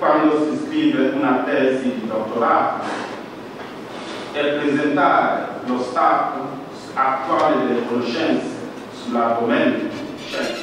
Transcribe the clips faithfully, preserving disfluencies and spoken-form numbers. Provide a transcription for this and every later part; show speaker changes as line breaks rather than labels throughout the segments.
quando si scrive una tesi di dottorato e presentare lo stato attuale delle conoscenze sull'argomento scientifico.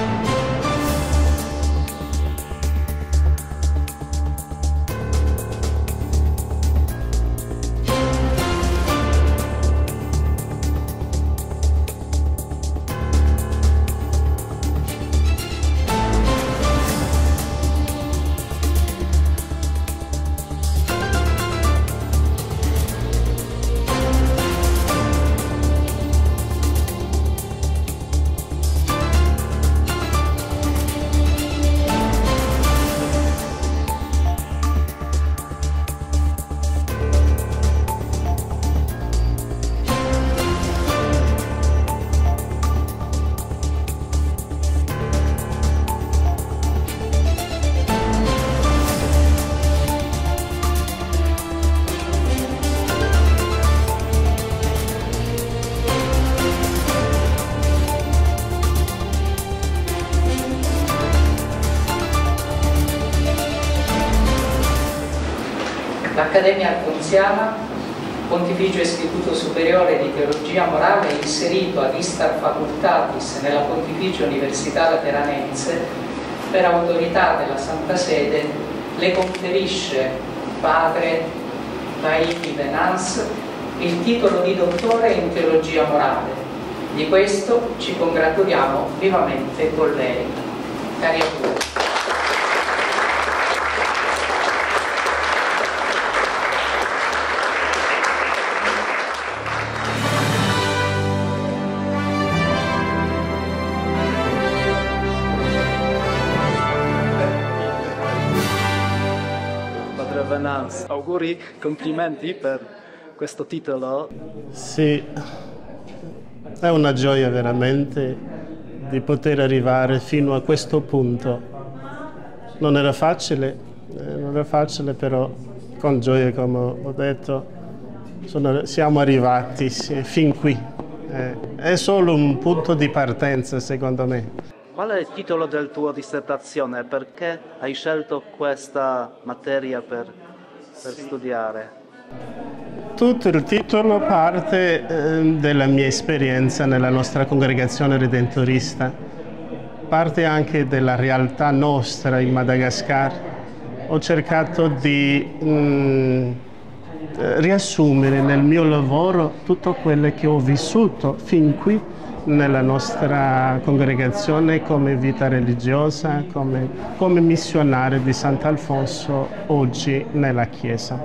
L'Accademia Alfonsiana, Pontificio Istituto Superiore di Teologia Morale, inserito ad Istar Facultatis nella Pontificia Università Lateranense, per autorità della Santa Sede, le conferisce padre Laïti Venance il titolo di dottore in Teologia Morale. Di questo ci congratuliamo vivamente con lei. Cari auguri.
Venance. Auguri, complimenti per questo titolo.
Sì, è una gioia veramente di poter arrivare fino a questo punto. Non era facile, eh, non era facile, però con gioia, come ho detto, sono, siamo arrivati sì, fin qui. Eh, è solo un punto di partenza, secondo me.
Qual è il titolo della tua dissertazione? Perché hai scelto questa materia per, per studiare?
Tutto il titolo parte eh, della mia esperienza nella nostra congregazione redentorista, parte anche della realtà nostra in Madagascar. Ho cercato di mh, riassumere nel mio lavoro tutto quello che ho vissuto fin qui nella nostra congregazione come vita religiosa, come, come missionario di Sant'Alfonso oggi nella Chiesa.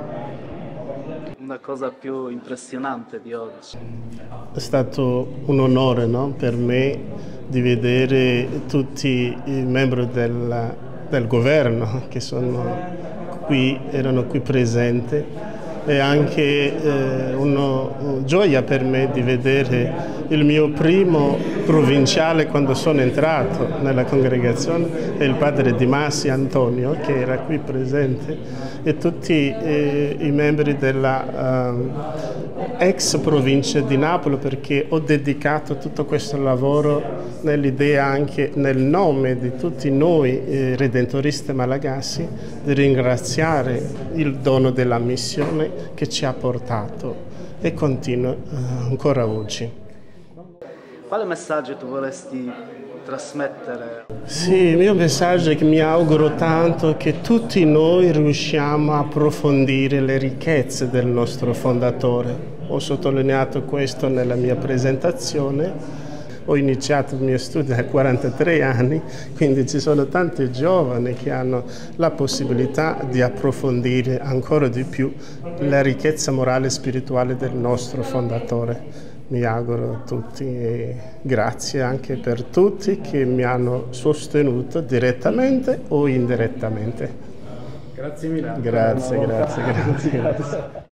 Una cosa più impressionante di oggi?
È stato un onore, no, per me di vedere tutti i membri del, del governo che sono qui, erano qui presenti, e anche eh, una gioia per me di vedere il mio primo provinciale quando sono entrato nella congregazione, è il padre Di Masi Antonio, che era qui presente, e tutti eh, i membri della eh, ex provincia di Napoli, perché ho dedicato tutto questo lavoro nell'idea, anche nel nome di tutti noi eh, redentoristi malagasy, di ringraziare il dono della missione che ci ha portato e continua eh, ancora oggi.
Quale messaggio tu vorresti trasmettere?
Sì, il mio messaggio è che mi auguro tanto che tutti noi riusciamo a approfondire le ricchezze del nostro fondatore. Ho sottolineato questo nella mia presentazione. Ho iniziato il mio studio a quarantatré anni, quindi ci sono tanti giovani che hanno la possibilità di approfondire ancora di più la ricchezza morale e spirituale del nostro fondatore. Mi auguro a tutti e grazie anche per tutti che mi hanno sostenuto direttamente o indirettamente.
Grazie mille.
Grazie, grazie, grazie. grazie.